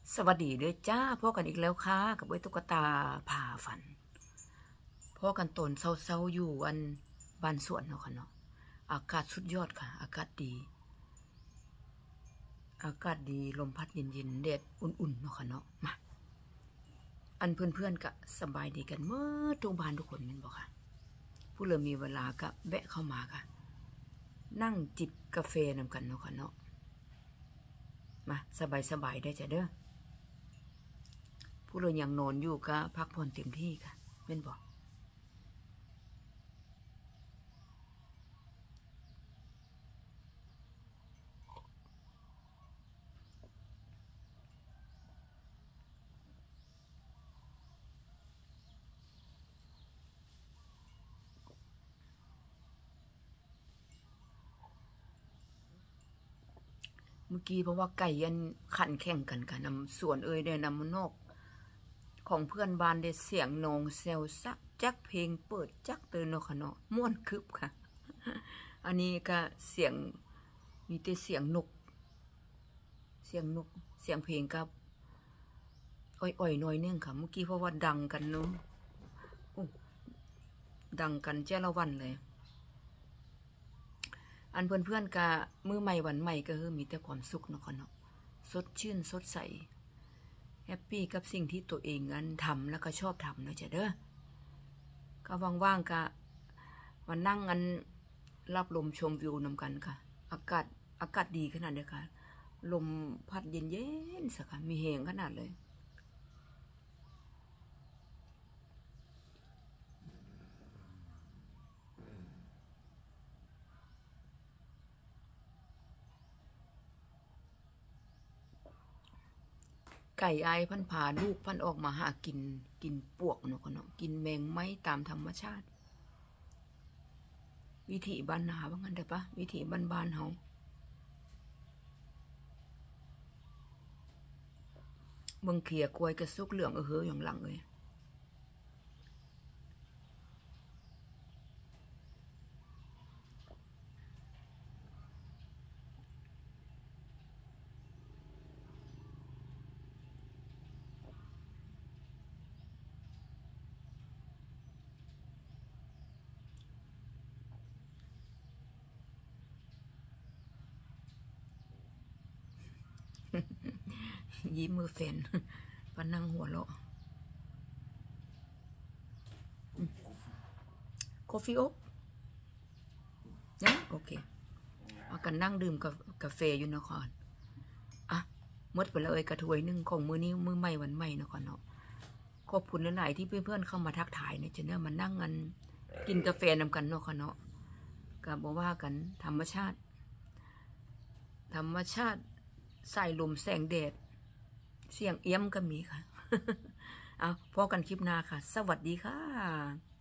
สวัสดีด้วยจ้าพ่อกันอีกแล้วค่ะกับไอ้ตุ๊กตาผ่าฝันพ่อกันตนเศร้าๆอยู่อันบ้านสวนเนาะค่ะเนาะอากาศสุดยอดค่ะอากาศดีลมพัดเย็นๆแดดอุ่นๆเนาะค่ะเนาะมาอันเพื่อนๆก็สบายดีกันเมื่อทุกบ้านทุกคนแม่นบอกค่ะผู้เริ่มมีเวลาก็แวะเข้ามาค่ะนั่งจิบกาแฟนำกันเนาะค่ะเนาะมาสบายได้จ้ะเด้อผู้เรายังนอนอยู่ก็พักผ่อนเต็มที่ค่ะแม่นบอกเมื่อกี้เพราะว่าไก่ยันขันแข่งกันค่ะนำส่วนเนี่ยนำมันนอกของเพื่อนบ้านได้เสียงนองเซลซักจักเพลงเปิดจักเตือนเนาะค่ะเนาะม่วนคึบค่ะอันนี้ก็เสียงมีแต่เสียงนกเสียงเพลงกับอ่อยๆหน่อยนึงค่ะเมื่อกี้เพราะว่าดังกันเนาะดังกันเจ้าละวันเลยอันเพื่อนๆก็มือใหม่วันใหม่ก็คือมีแต่ความสุขเนาะค่ะเนาะสดชื่นสดใสแฮปปี้กับสิ่งที่ตัวเองนั้นทำแล้วก็ชอบทำเนาะจ้ะเด้อก็ว่างๆก็มานั่งกันรับลมชมวิวนำกันค่ะอากาศดีขนาดเลยค่ะลมพัดเย็นๆสักค่ะมีแหงขนาดเลยไก่ไอพันผ่าลูกพันออกมาหากินปวกเนาะกินแมงไม้ตามธรรมชาติวิถีบ้านนาว่างั้นได้ปะวิถีบ้านเฮาเมืองเขียกล้วยกระซุกเหลืองเฮ้ออย่างหลังเลยยิ้มมือแฟนปนั่งหัวเราะกาแฟโอ๊บนะโอเคเอากันนั่งดื่มกาแฟอยู่นครอ่ะมดไปเลยกระถวยหนึ่งของมือนี้มือใหม่วันใหม่นครเนาะขอบคุณหลายๆที่เพื่อนๆเข้ามาทักทายเนี่ยจะเนี่ยมานั่งกันกินกาแฟนำกันเนาะค่ะเนาะก็บอกว่ากันธรรมชาติใส่ลมแสงแดดเสียงเอี้ยมก็มีค่ะเอาพอกันคลิปหน้าค่ะสวัสดีค่ะ